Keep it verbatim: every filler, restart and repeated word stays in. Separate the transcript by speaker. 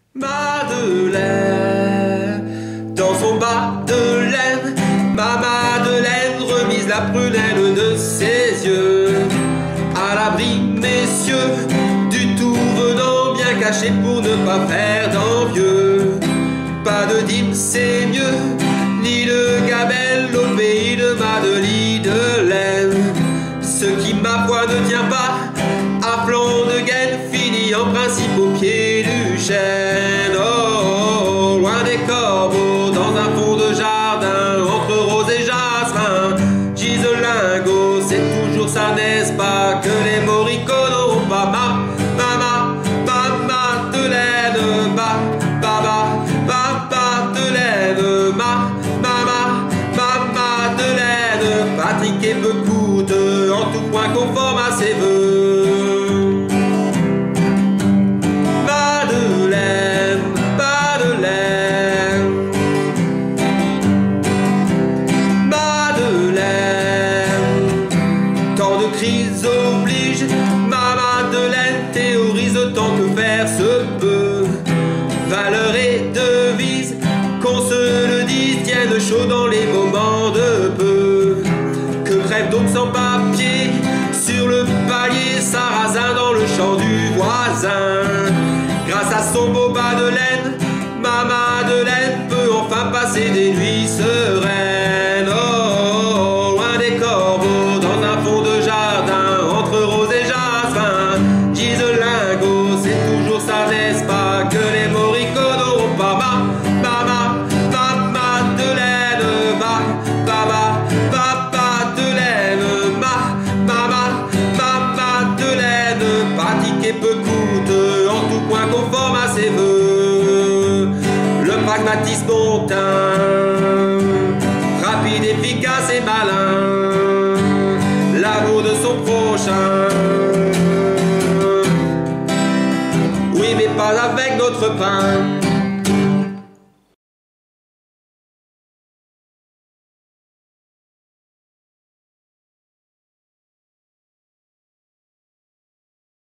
Speaker 1: Madeleine, dans son bas de laine, ma Madeleine remise la prunelle de ses yeux. À l'abri, messieurs, du tout venant bien caché pour ne pas faire d'envieux. Pas de dîme, c'est mieux, ni de gamelle au pays de Madeleine. Ce qui, ma foi, ne tient pas à flanc de gaine finit en principe au pied du chêne. Oh, loin des corbeaux, dans un fond de jardin, entre rose et jasmin, gisent lingots, c'est toujours ça, n'est-ce pas, que les moricots n'auront pas ma, ma, ma, ma, Madeleine, ma, ma, ma, ma, Madeleine, ma, ma, ma, ma, Madeleine, Patrick et peu coûte, en tout point conforme à ses voeux. Madeleine, Madeleine, Madeleine, tant de crises oblige, ma Madeleine théorise autant que faire se peut. Valeur et devise, qu'on se le dise, tiennent chaud dans les moments de peu. Que crève donc sans papier sur le palier sarrasin dans le champ du voisin. Grâce à son beau bas de laine, ma Madeleine peut enfin passer des nuits sereines. Oh, loin des corbeaux, dans un fond de jardin, entre rose et jasmin, gisent lingots, c'est toujours ça, n'est-ce pas, que les moricots n'auront pas ma, ma, ma, ma, Madeleine, ma, ma, ma, ma, Madeleine, ma, ma, ma, ma, Madeleine, pratique et peu coûte, en tout point conforme à ses voeux. Le pragmatisme montain, rapide, efficace et malin, l'amour de son prochain. Oui, mais pas avec notre pain.